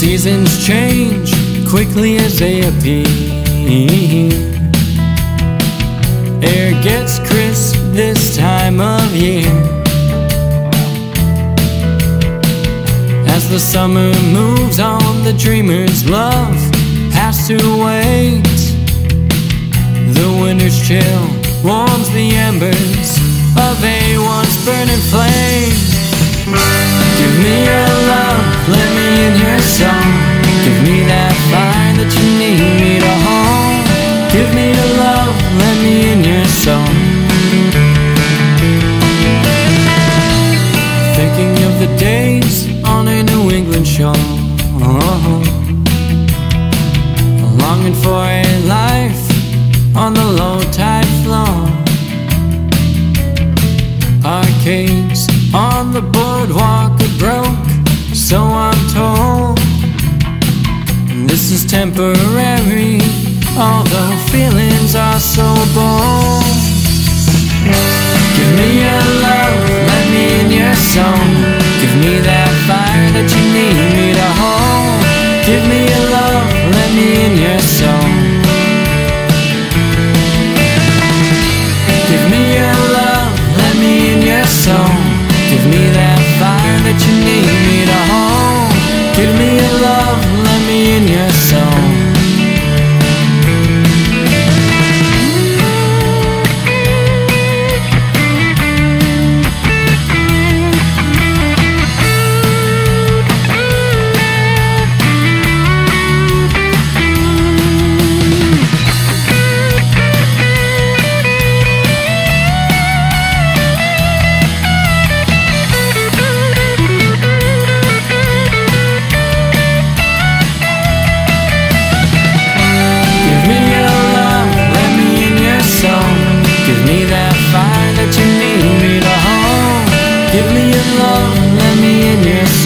Seasons change quickly as they appear. Air gets crisp this time of year. As the summer moves on, the dreamer's love has to wait. The winter's chill warms the embers of a once burning flame. Give me your love, let me in your song. Give me that fire that you need me to hold. Give me your love, let me in your song. Thinking of the days on a New England shore, longing for a life on the low tide floor. Arcades on the boardwalk are broke, so I'm told. This is temporary, although feelings are so bold. Give me your love, let me in your song. Give me that fire that you need me to hold. Give me your love, let me in your song. Give me your love, let me in your song. Give me that fire that you need me to hold. Give me your love, let me in your song. Give me your love, let me in your